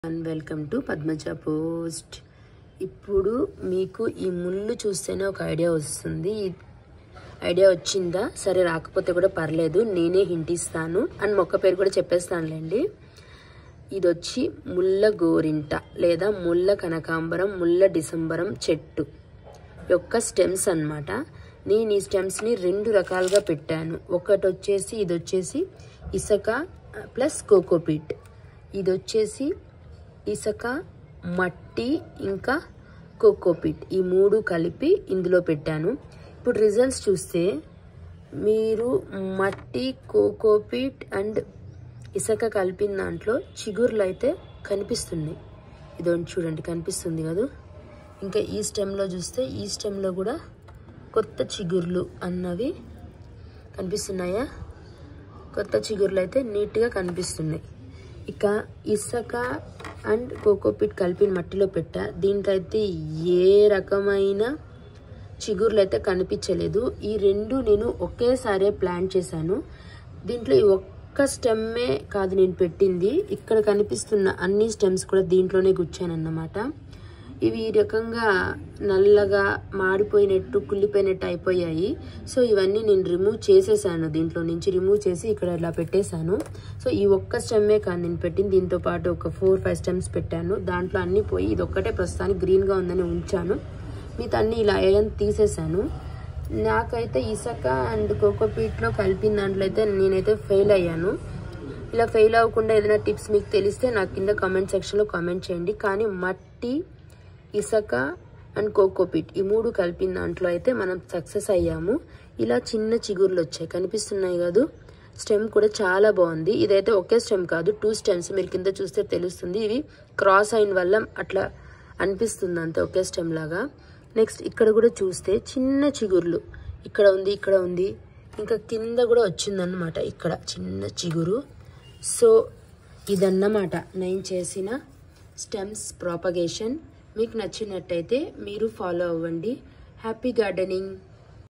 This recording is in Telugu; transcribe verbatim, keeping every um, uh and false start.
And welcome to Padmaja post. ఇప్పుడు మీకు ఈ ముళ్ళు చూస్తేనే ఒక ఐడియా వస్తుంది. ఐడియా వచ్చిందా? సరే, రాకపోతే కూడా పర్లేదు, నేనే హింట్ ఇస్తాను అండ్ మొక్క పేరు కూడా చెప్పేస్తానులేండి. ఇది వచ్చి ముళ్ళ గోరింట లేదా ముళ్ళ కనకాంబరం ముళ్ళ డిసెంబరం చెట్టు యొక్క స్టెమ్స్ అన్నమాట. నేను ఈ స్టెమ్స్ని రెండు రకాలుగా పెట్టాను. ఒకటి వచ్చేసి ఇది వచ్చేసి ఇసుక ప్లస్ కోకోపీట్, ఇది వచ్చేసి ఇసుక మట్టి ఇంకా కోకోపీట్, ఈ మూడు కలిపి ఇందులో పెట్టాను. ఇప్పుడు రిజల్ట్స్ చూస్తే మీరు మట్టి కోకోపీట్ అండ్ ఇసుక కలిపిన దాంట్లో చిగుర్లు అయితే కనిపిస్తున్నాయి. ఇదొంటి చూడండి, కనిపిస్తుంది కదా. ఇంకా ఈ స్టెమ్లో చూస్తే ఈ స్టెమ్లో కూడా కొత్త చిగుర్లు అన్నవి కనిపిస్తున్నాయా? కొత్త చిగుర్లు అయితే నీట్గా కనిపిస్తున్నాయి. ఇక ఇసుక అండ్ కోకోపీట్ కలిపిన మట్టిలో పెట్టా, దీనికైతే ఏ రకమైన చిగుర్లు అయితే కనిపించలేదు. ఈ రెండు నేను ఒకేసారి ప్లాంట్ చేశాను. దీంట్లో ఈ ఒక్క స్టెమ్మే కాదు నేను పెట్టింది, ఇక్కడ కనిపిస్తున్న అన్ని స్టెమ్స్ కూడా దీంట్లోనే గుచ్చాను అన్నమాట. ఇవి ఈ రకంగా నల్లగా మాడిపోయినట్టు కుళ్ళిపోయినట్టు అయిపోయాయి. సో ఇవన్నీ నేను రిమూవ్ చేసేసాను, దీంట్లో నుంచి రిమూవ్ చేసి ఇక్కడ ఇలా పెట్టేశాను. సో ఈ ఒక్క స్టెమ్మే కాదు నేను పెట్టింది, దీంతో పాటు ఒక ఫోర్ ఫైవ్ స్టెమ్స్ పెట్టాను. దాంట్లో అన్ని పోయి ఇది ఒక్కటే ప్రస్తుతానికి గ్రీన్గా ఉందని ఉంచాను. మిగతా అన్ని ఇలా అయ్యని తీసేసాను. నాకైతే ఇసుక అండ్ కోకోపీట్లో కలిపిన దాంట్లో అయితే నేనైతే ఫెయిల్ అయ్యాను. ఇలా ఫెయిల్ అవ్వకుండా ఏదైనా టిప్స్ మీకు తెలిస్తే నాకు కింద కామెంట్ సెక్షన్లో కామెంట్ చేయండి. కానీ మట్టి ఇసుక అండ్ కోకోపీట్ ఈ మూడు కలిపిన దాంట్లో అయితే మనం సక్సెస్ అయ్యాము. ఇలా చిన్న చిగుర్లు వచ్చాయి, కనిపిస్తున్నాయి కదా. స్టెమ్ కూడా చాలా బాగుంది. ఇదైతే ఒకే స్టెమ్ కాదు, టూ స్టెమ్స్, మీరు కింద చూస్తే తెలుస్తుంది. ఇవి క్రాస్ అయిన వల్ల అట్లా అనిపిస్తుంది అంతే, ఒకే స్టెమ్ లాగా. నెక్స్ట్ ఇక్కడ కూడా చూస్తే చిన్న చిగుర్లు ఇక్కడ ఉంది, ఇక్కడ ఉంది, ఇంకా కింద కూడా వచ్చిందన్నమాట ఇక్కడ చిన్న చిగురు. సో ఇదన్నమాట నేను చేసిన స్టెమ్స్ ప్రాపగేషన్. మీకు నచ్చినట్టయితే మీరు ఫాలో అవ్వండి. Happy gardening.